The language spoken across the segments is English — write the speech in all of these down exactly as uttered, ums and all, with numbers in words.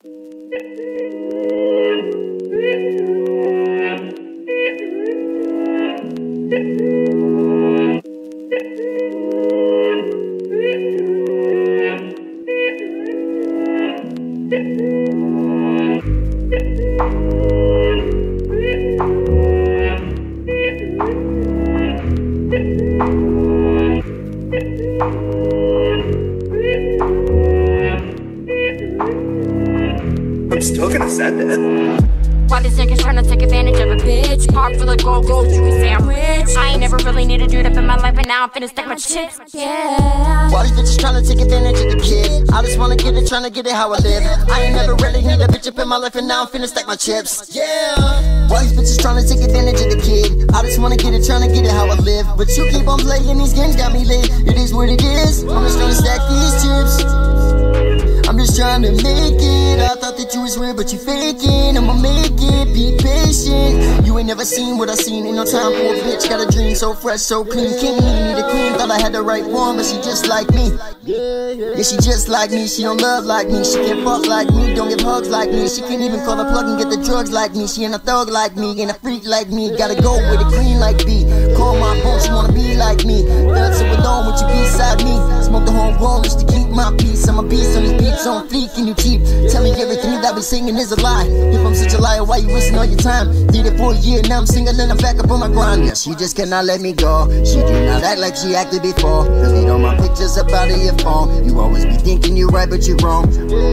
I'm still gonna set that. Why these niggas tryna take advantage of a bitch? Heart full of gold, gold, you can say I'm rich. I ain't never really need to do it up in my life, but now I'm finna stack my chips. Yeah. Why these bitches tryna take advantage of the kid? I just wanna get it, tryna get it how I live. I ain't never really need a bitch up in my life, and now I'm finna stack my chips. Yeah. Why these bitches tryna take advantage of the kid? I just wanna get it, tryna get it how I live. But you keep on playing these games, got me lit. It is what it is. I'm just tryna stack these chips. I'm just trying to make it. I thought that you was real, but you faking. I'ma make it, be patient. You ain't never seen what I seen. Ain't no time for a bitch. Got a dream so fresh, so clean. Can't need a queen. Thought I had the right one, but she just like me. Yeah, she just like me. She don't love like me. She can't fuck like me. Don't give hugs like me. She can't even call a plug and get the drugs like me. She ain't a thug like me. Ain't a freak like me. Gotta go with a queen like B. Call my phone, she wanna be like me. Felt so alone with you beside me. Smoke the homegrown just to keep my peace. I'm a beast on these beats on fleek and you cheap. Tell me everything that we singing is a lie. If I'm such a liar, why you wasting all your time? Did it for a year, now I'm single and I'm back up on my grind. Yeah, she just cannot let me go. She do not act like she acted before. Delete all my pictures up out of your phone. You always be thinking you're right, but you're wrong.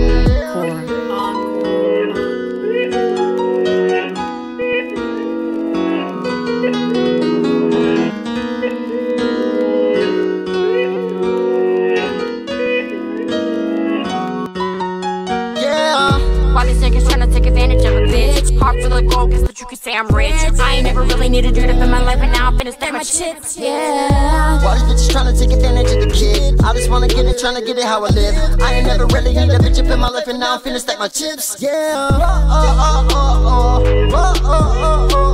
Why these niggas tryna take advantage of a bitch? Heart full of gold, guess that you can say I'm rich. I ain't never really need to do it up in my life, but now I'm finna stack my chips. Yeah. Why these bitches tryna take advantage of the kid? I just wanna get it, tryna get it how I live. I ain't never really need a bitch up in my life, and now I'm finna stack my chips. Yeah. Oh, oh, oh, oh, oh, oh, oh, oh, oh.